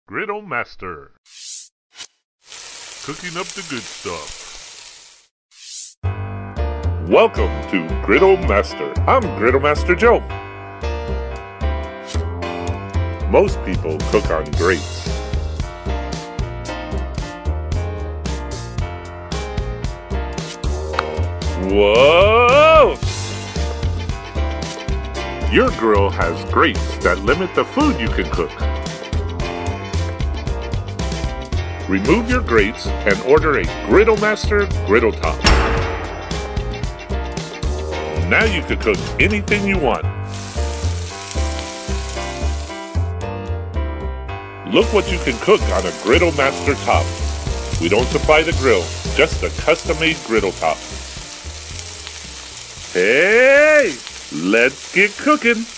Griddle Master. Cooking up the good stuff. Welcome to Griddle Master. I'm Griddle Master Joe. Most people cook on grates. Whoa! Your grill has grates that limit the food you can cook. Remove your grates and order a Griddle Master griddle top. Now you can cook anything you want. Look what you can cook on a Griddle Master top. We don't supply the grill, just a custom-made griddle top. Hey, let's get cooking.